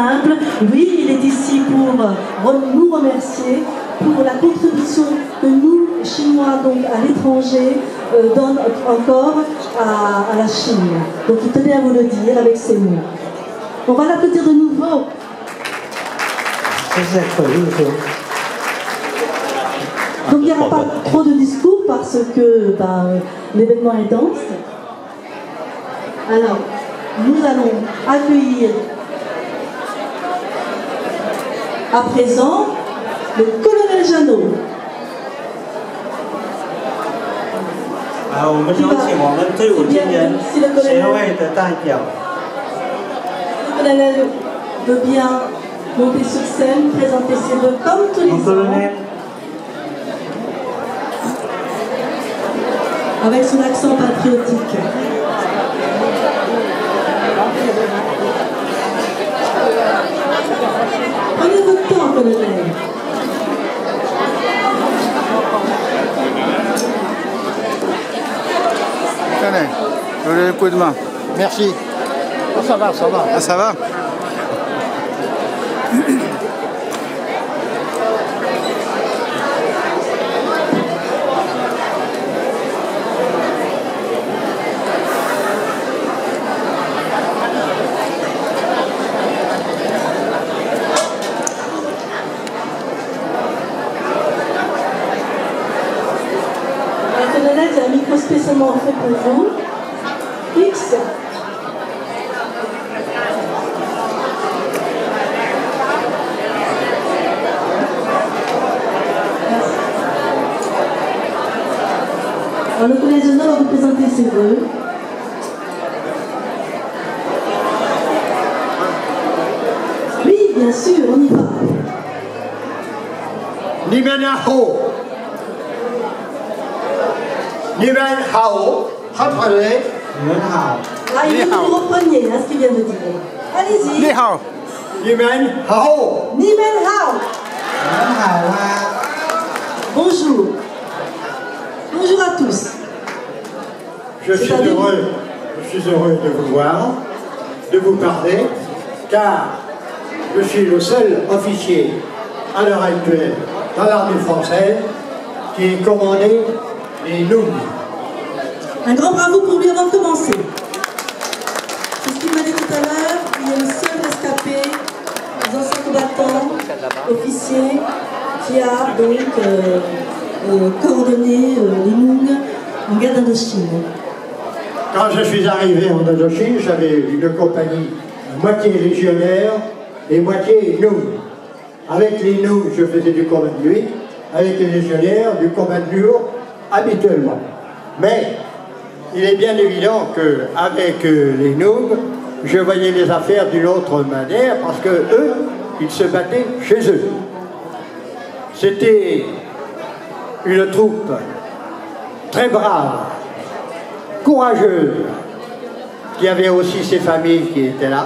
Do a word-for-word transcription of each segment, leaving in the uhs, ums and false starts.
simple. Oui, il est ici pour nous remercier pour la contribution que nous, Chinois, donc à l'étranger, euh, donnent encore à, à la Chine. Donc il tenait à vous le dire avec ces mots. On va l'applaudir de nouveau. Donc il n'y aura pas trop de discours parce que ben, l'événement est dense. Alors, nous allons accueillir à présent le colonel Jeannot. 啊，我们有请我们队伍今年协会的代表。 Le colonel veut bien monter sur scène, présenter ses vœux comme tous les ans, avec son accent patriotique. Prenez votre temps, colonel. Tenez, donnez le coup de main. Merci. Oh, ça va, ça va. Ah, ça va? Le colonel, il y a un micro spécialement fait pour vous. X. Alors, le colonel Jeannot va vous présenter ses vœux. Oui, bien sûr, on y va. Ni men hao. Ni men hao. Reprenez. Ah, il veut que vous repreniez hein, ce qu'il vient de dire. Allez-y. Ni hao. Ni men hao. Ni men hao. Bonjour. Bonjour à tous. Je suis heureux, je suis heureux de vous voir, de vous parler, car je suis le seul officier à l'heure actuelle dans l'armée française qui est commandé les Noum. Un grand bravo pour lui avant de commencer. C'est ce qu'il m'a dit tout à l'heure, il est le seul rescapé des anciens combattants, officier, qui a donc euh, euh, coordonné euh, les Noum en guerre d'Indochine. Quand je suis arrivé en Indochine, j'avais une compagnie moitié légionnaire et moitié Noum. Avec les Noum, je faisais du combat de nuit, avec les légionnaires, du combat de jour, habituellement. Mais il est bien évident qu'avec les Noum, je voyais les affaires d'une autre manière parce que eux, ils se battaient chez eux. C'était une troupe très brave, courageuse, qui avait aussi ses familles qui étaient là,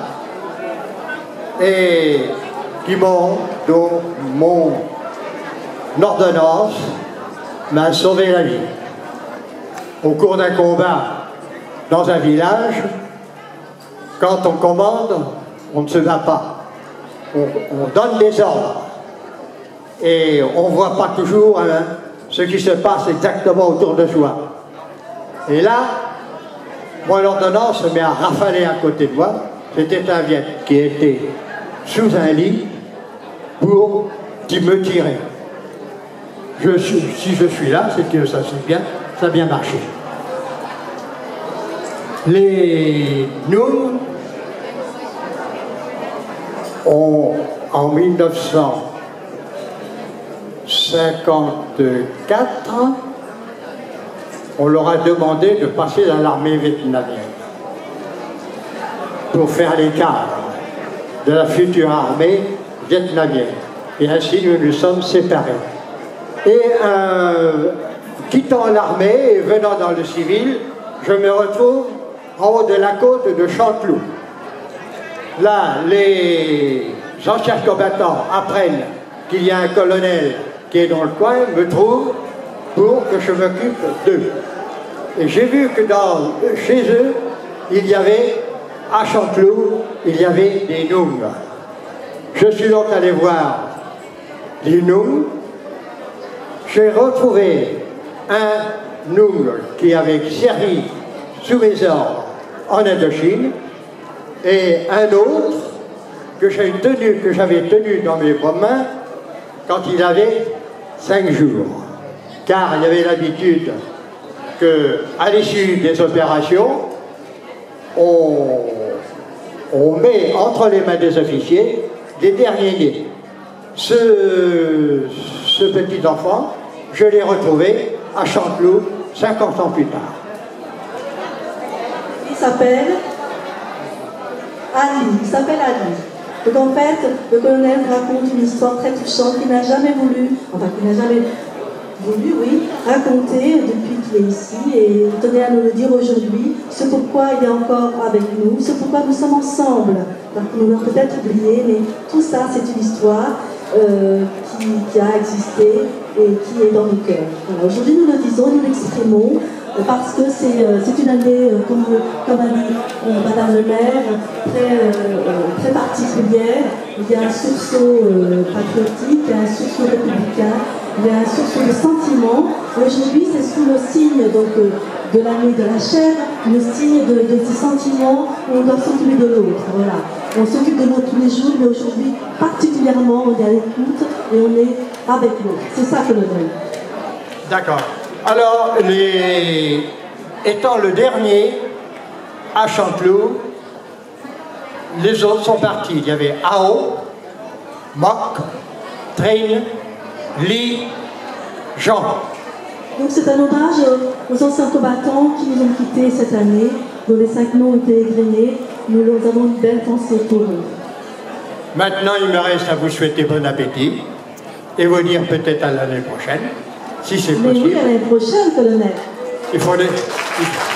et qui m'ont, donc, mon ordonnance m'a sauvé la vie. Au cours d'un combat dans un village, quand on commande, on ne se bat pas. On, on donne des ordres. Et on ne voit pas toujours hein, ce qui se passe exactement autour de soi. Et là, mon ordonnance se met à rafaler à côté de moi. C'était un Viet qui était sous un lit pour qui me tirait. Je suis, si je suis là, c'est que ça c'est bien, ça a bien marché. Les Noum ont, en mille neuf cent cinquante-quatre, on leur a demandé de passer dans l'armée vietnamienne pour faire les cadres de la future armée vietnamienne. Et ainsi, nous nous sommes séparés. Et euh, quittant l'armée et venant dans le civil, je me retrouve en haut de la côte de Chanteloup. Là, les anciens combattants apprennent qu'il y a un colonel qui est dans le coin, me trouve pour que je m'occupe d'eux. Et j'ai vu que dans, chez eux, il y avait, à Chanteloup, il y avait des Noum. Je suis donc allé voir les Noungs. J'ai retrouvé un Noung qui avait servi sous mes ordres en Indochine et un autre que j'avais tenu, que j'avais tenu dans mes mains quand il avait cinq jours. Car il y avait l'habitude qu'à l'issue des opérations, on, on met entre les mains des officiers les derniers nés. Ce, ce petit enfant, je l'ai retrouvé à Chanteloup, cinquante ans plus tard. Il s'appelle Ali, il s'appelle Ali. Donc en fait, le colonel raconte une histoire très touchante qu'il n'a jamais voulu, enfin qu'il n'a jamais voulu, oui, raconter depuis qu'il est ici, et il tenait à nous le dire aujourd'hui, c'est pourquoi il est encore avec nous, c'est pourquoi nous sommes ensemble, parce que nous l'avons peut-être oublié, mais tout ça c'est une histoire euh, qui, qui a existé et qui est dans nos cœurs. Voilà, aujourd'hui nous le disons, nous l'exprimons, parce que c'est euh, une année, euh, comme, comme a dit euh, Madame le maire, très, euh, très particulière. Il y a un sursaut euh, patriotique, il y a un sursaut républicain, il y a un sursaut de sentiments. Aujourd'hui, c'est sous le signe donc, euh, de l'année de la chair, le signe de, de ces sentiments où on doit s'occuper de l'autre. Voilà. On s'occupe de l'autre tous les jours, mais aujourd'hui, particulièrement, on est à l'écoute et on est avec l'autre. C'est ça que le donne. D'accord. Alors, les... étant le dernier à Chanteloup, les autres sont partis. Il y avait Ao, Moc, Train, Lee, Jean. Donc c'est un hommage aux anciens combattants qui nous ont quittés cette année, dont les cinq noms ont été égrenés. Nous leur avons une belle pensée pour eux. Maintenant, il me reste à vous souhaiter bon appétit et vous dire peut-être à l'année prochaine. Si c'est possible. Mais oui, à l'année prochaine, colonel. Il faut les...